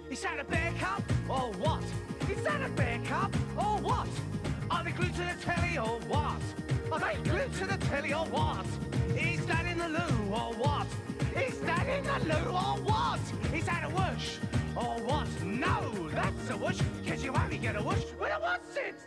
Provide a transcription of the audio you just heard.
Is that a bear cub or what? Is that a bear cub or what? Are they glued to the telly or what? Are they glued to the telly or what? Is that in the loo or what? Is that in the loo or what? Is that a whoosh or what? No, that's a whoosh, 'cause you only get a whoosh with a Wotsits.